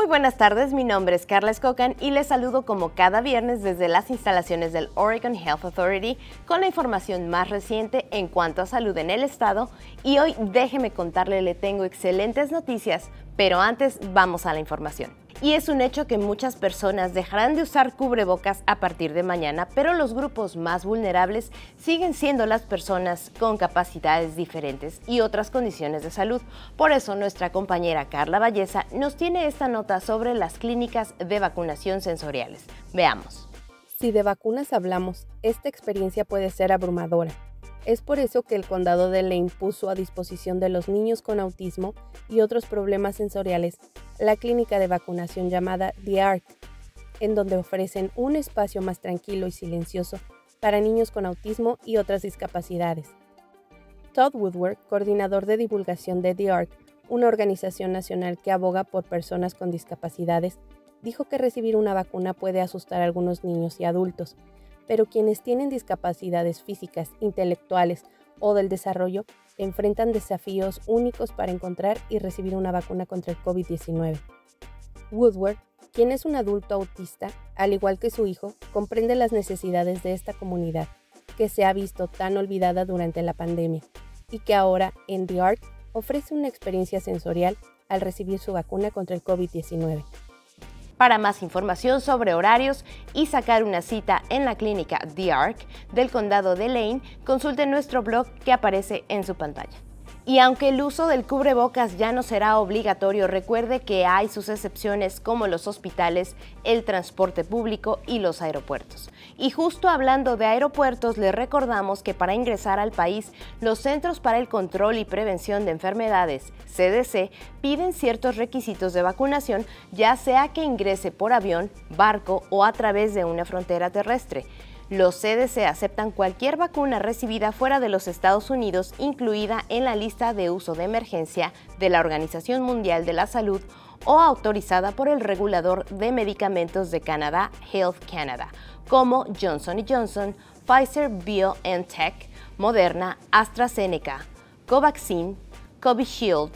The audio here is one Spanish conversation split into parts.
Muy buenas tardes, mi nombre es Carla Escocan y les saludo como cada viernes desde las instalaciones del Oregon Health Authority con la información más reciente en cuanto a salud en el estado. Y hoy déjeme contarle, le tengo excelentes noticias, pero antes vamos a la información. Y es un hecho que muchas personas dejarán de usar cubrebocas a partir de mañana, pero los grupos más vulnerables siguen siendo las personas con capacidades diferentes y otras condiciones de salud. Por eso nuestra compañera Carla Valleza nos tiene esta nota sobre las clínicas de vacunación sensoriales. Veamos. Si de vacunas hablamos, esta experiencia puede ser abrumadora. Es por eso que el condado de Lane puso a disposición de los niños con autismo y otros problemas sensoriales la clínica de vacunación llamada The Arc, en donde ofrecen un espacio más tranquilo y silencioso para niños con autismo y otras discapacidades. Todd Woodward, coordinador de divulgación de The Arc, una organización nacional que aboga por personas con discapacidades, dijo que recibir una vacuna puede asustar a algunos niños y adultos, pero quienes tienen discapacidades físicas, intelectuales o del desarrollo enfrentan desafíos únicos para encontrar y recibir una vacuna contra el COVID-19. Woodward, quien es un adulto autista, al igual que su hijo, comprende las necesidades de esta comunidad, que se ha visto tan olvidada durante la pandemia, y que ahora, en The Arc, ofrece una experiencia sensorial al recibir su vacuna contra el COVID-19. Para más información sobre horarios y sacar una cita en la clínica The Arc del condado de Lane, consulte nuestro blog que aparece en su pantalla. Y aunque el uso del cubrebocas ya no será obligatorio, recuerde que hay sus excepciones como los hospitales, el transporte público y los aeropuertos. Y justo hablando de aeropuertos, les recordamos que para ingresar al país, los Centros para el Control y Prevención de Enfermedades, CDC, piden ciertos requisitos de vacunación, ya sea que ingrese por avión, barco o a través de una frontera terrestre. Los CDC aceptan cualquier vacuna recibida fuera de los Estados Unidos, incluida en la lista de uso de emergencia de la Organización Mundial de la Salud o autorizada por el regulador de medicamentos de Canadá, Health Canada, como Johnson & Johnson, Pfizer BioNTech, Moderna, AstraZeneca, Covaxin, Covishield,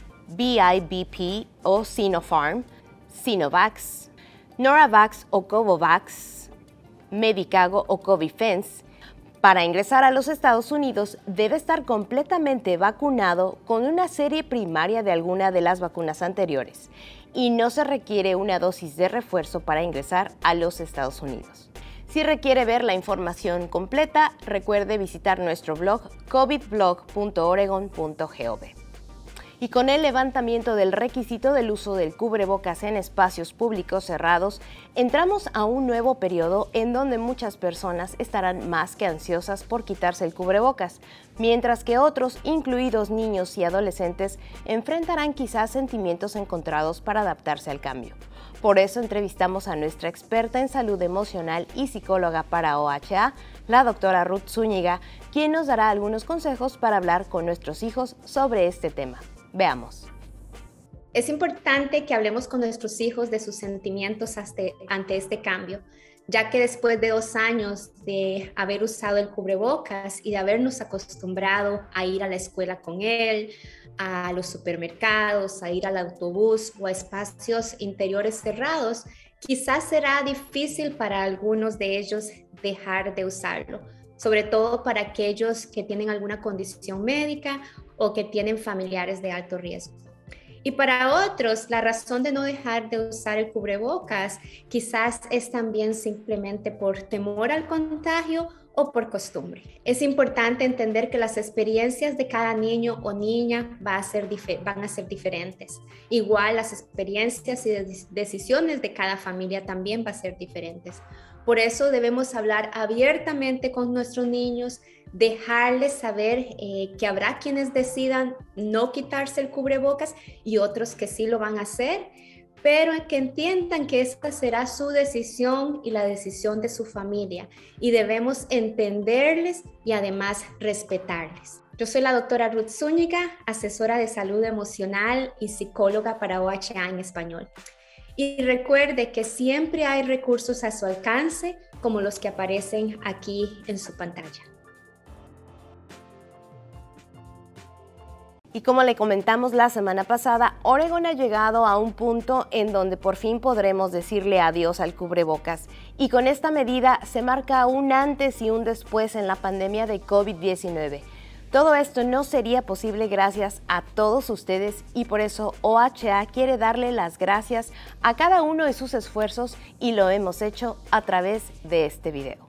BIBP o Sinopharm, Sinovax, Noravax o Covovax, Medicago o Covifense. Para ingresar a los Estados Unidos debe estar completamente vacunado con una serie primaria de alguna de las vacunas anteriores y no se requiere una dosis de refuerzo para ingresar a los Estados Unidos. Si requiere ver la información completa, recuerde visitar nuestro blog covidblog.oregon.gov. Y con el levantamiento del requisito del uso del cubrebocas en espacios públicos cerrados, entramos a un nuevo periodo en donde muchas personas estarán más que ansiosas por quitarse el cubrebocas, mientras que otros, incluidos niños y adolescentes, enfrentarán quizás sentimientos encontrados para adaptarse al cambio. Por eso entrevistamos a nuestra experta en salud emocional y psicóloga para OHA, la doctora Ruth Zúñiga, quien nos dará algunos consejos para hablar con nuestros hijos sobre este tema. Veamos. Es importante que hablemos con nuestros hijos de sus sentimientos ante este cambio, ya que después de 2 años de haber usado el cubrebocas y de habernos acostumbrado a ir a la escuela con él, a los supermercados, a ir al autobús o a espacios interiores cerrados, quizás será difícil para algunos de ellos dejar de usarlo, sobre todo para aquellos que tienen alguna condición médica o que tienen familiares de alto riesgo. Y para otros, la razón de no dejar de usar el cubrebocas quizás es también simplemente por temor al contagio o por costumbre. Es importante entender que las experiencias de cada niño o niña van a ser diferentes. Igual las experiencias y decisiones de cada familia también van a ser diferentes. Por eso debemos hablar abiertamente con nuestros niños, dejarles saber que habrá quienes decidan no quitarse el cubrebocas y otros que sí lo van a hacer, pero que entiendan que esta será su decisión y la decisión de su familia y debemos entenderles y además respetarles. Yo soy la doctora Ruth Zúñiga, asesora de salud emocional y psicóloga para OHA en español. Y recuerde que siempre hay recursos a su alcance, como los que aparecen aquí en su pantalla. Y como le comentamos la semana pasada, Oregón ha llegado a un punto en donde por fin podremos decirle adiós al cubrebocas. Y con esta medida se marca un antes y un después en la pandemia de COVID-19. Todo esto no sería posible gracias a todos ustedes y por eso OHA quiere darle las gracias a cada uno de sus esfuerzos y lo hemos hecho a través de este video.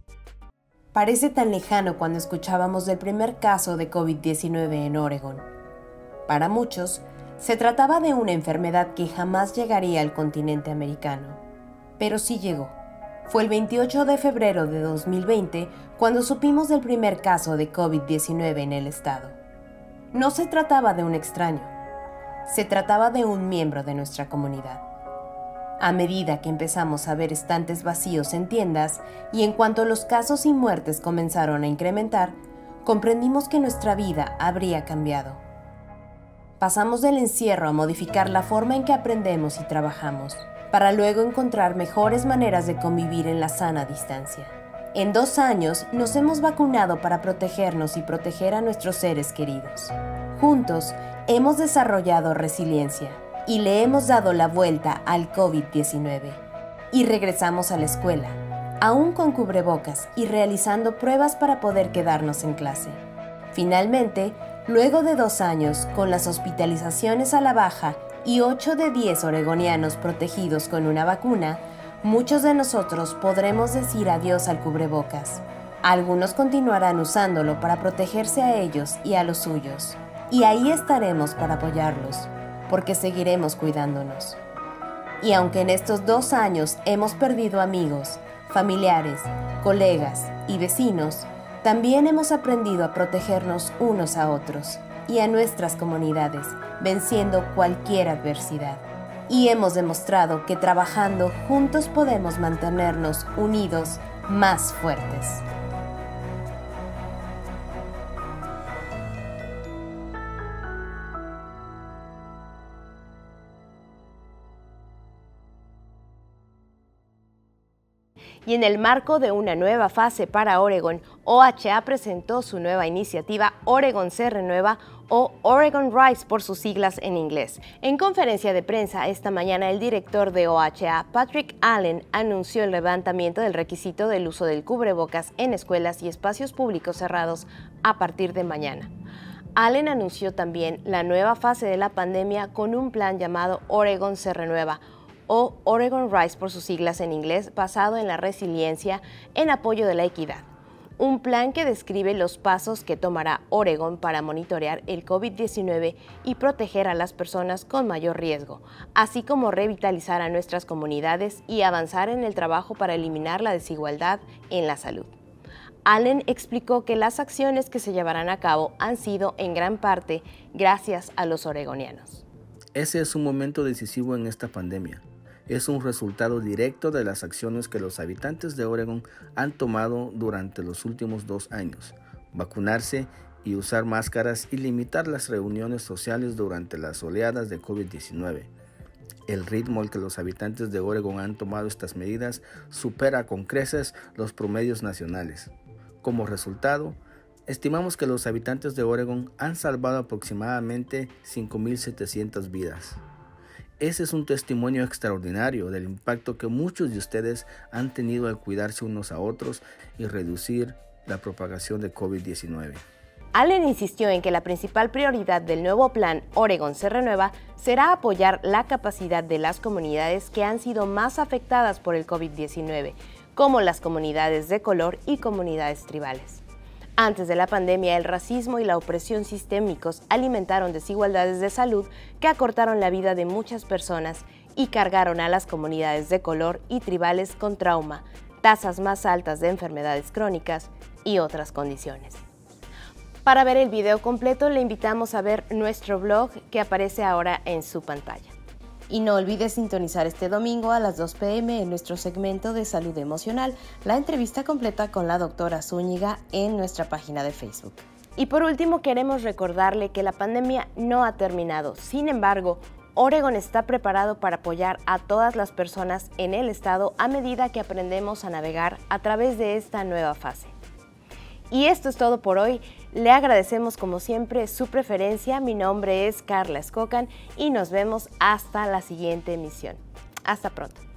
Parece tan lejano cuando escuchábamos del primer caso de COVID-19 en Oregón. Para muchos, se trataba de una enfermedad que jamás llegaría al continente americano. Pero sí llegó. Fue el 28 de febrero de 2020 cuando supimos del primer caso de COVID-19 en el estado. No se trataba de un extraño, se trataba de un miembro de nuestra comunidad. A medida que empezamos a ver estantes vacíos en tiendas y en cuanto los casos y muertes comenzaron a incrementar, comprendimos que nuestra vida habría cambiado. Pasamos del encierro a modificar la forma en que aprendemos y trabajamos, para luego encontrar mejores maneras de convivir en la sana distancia. En 2 años nos hemos vacunado para protegernos y proteger a nuestros seres queridos. Juntos hemos desarrollado resiliencia y le hemos dado la vuelta al COVID-19. Y regresamos a la escuela, aún con cubrebocas y realizando pruebas para poder quedarnos en clase. Finalmente, luego de 2 años, con las hospitalizaciones a la baja y 8 de 10 oregonianos protegidos con una vacuna, muchos de nosotros podremos decir adiós al cubrebocas. Algunos continuarán usándolo para protegerse a ellos y a los suyos. Y ahí estaremos para apoyarlos, porque seguiremos cuidándonos. Y aunque en estos 2 años hemos perdido amigos, familiares, colegas y vecinos, también hemos aprendido a protegernos unos a otros y a nuestras comunidades, venciendo cualquier adversidad. Y hemos demostrado que trabajando juntos podemos mantenernos unidos más fuertes. Y en el marco de una nueva fase para Oregón, OHA presentó su nueva iniciativa Oregón se renueva o Oregon Rise por sus siglas en inglés. En conferencia de prensa esta mañana, el director de OHA, Patrick Allen, anunció el levantamiento del requisito del uso del cubrebocas en escuelas y espacios públicos cerrados a partir de mañana. Allen anunció también la nueva fase de la pandemia con un plan llamado Oregón se renueva, o Oregon Rise por sus siglas en inglés, basado en la resiliencia en apoyo de la equidad. Un plan que describe los pasos que tomará Oregón para monitorear el COVID-19 y proteger a las personas con mayor riesgo, así como revitalizar a nuestras comunidades y avanzar en el trabajo para eliminar la desigualdad en la salud. Allen explicó que las acciones que se llevarán a cabo han sido en gran parte gracias a los oregonianos. Ese es un momento decisivo en esta pandemia. Es un resultado directo de las acciones que los habitantes de Oregón han tomado durante los últimos 2 años. Vacunarse y usar máscaras y limitar las reuniones sociales durante las oleadas de COVID-19. El ritmo al que los habitantes de Oregón han tomado estas medidas supera con creces los promedios nacionales. Como resultado, estimamos que los habitantes de Oregón han salvado aproximadamente 5.700 vidas. Ese es un testimonio extraordinario del impacto que muchos de ustedes han tenido al cuidarse unos a otros y reducir la propagación de COVID-19. Allen insistió en que la principal prioridad del nuevo plan Oregón se renueva será apoyar la capacidad de las comunidades que han sido más afectadas por el COVID-19, como las comunidades de color y comunidades tribales. Antes de la pandemia, el racismo y la opresión sistémicos alimentaron desigualdades de salud que acortaron la vida de muchas personas y cargaron a las comunidades de color y tribales con trauma, tasas más altas de enfermedades crónicas y otras condiciones. Para ver el video completo, le invitamos a ver nuestro blog que aparece ahora en su pantalla. Y no olvides sintonizar este domingo a las 2 p.m. en nuestro segmento de Salud Emocional, la entrevista completa con la doctora Zúñiga en nuestra página de Facebook. Y por último, queremos recordarle que la pandemia no ha terminado. Sin embargo, Oregón está preparado para apoyar a todas las personas en el estado a medida que aprendemos a navegar a través de esta nueva fase. Y esto es todo por hoy. Le agradecemos como siempre su preferencia. Mi nombre es Carla Escocan y nos vemos hasta la siguiente emisión. Hasta pronto.